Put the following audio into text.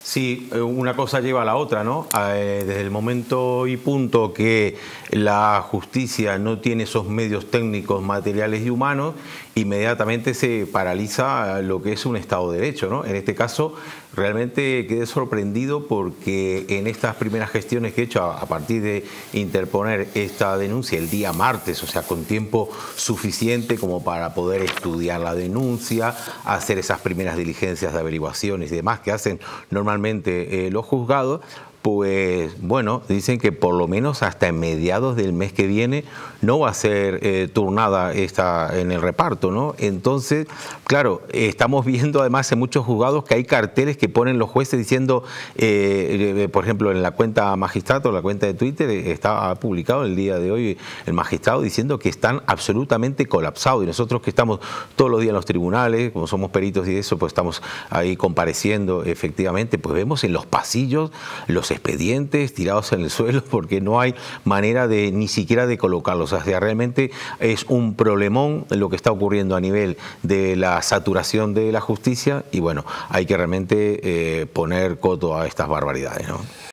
Sí, una cosa lleva a la otra, ¿no? Desde el momento y punto que la justicia no tiene esos medios técnicos, materiales y humanos, inmediatamente se paraliza lo que es un Estado de Derecho, ¿no? En este caso, realmente quedé sorprendido porque en estas primeras gestiones que he hecho a partir de interponer esta denuncia el día martes, o sea, con tiempo suficiente como para poder estudiar la denuncia, hacer esas primeras diligencias de averiguaciones y demás que hacen normalmente los juzgados, pues bueno, dicen que por lo menos hasta en mediados del mes que viene no va a ser turnada esta en el reparto, ¿no? Entonces, claro, estamos viendo además en muchos juzgados que hay carteles que ponen los jueces diciendo, por ejemplo, en la cuenta Magistrato, la cuenta de Twitter, está publicado el día de hoy el magistrado diciendo que están absolutamente colapsados, y nosotros que estamos todos los días en los tribunales, como somos peritos y eso, pues estamos ahí compareciendo efectivamente, pues vemos en los pasillos los expedientes tirados en el suelo porque no hay manera de ni siquiera de colocarlos. O sea, realmente es un problemón lo que está ocurriendo a nivel de la saturación de la justicia y bueno, hay que realmente poner coto a estas barbaridades, ¿no?